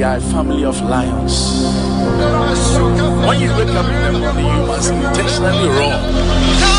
are a family of lions. When you wake up in the morning, you must intentionally roar.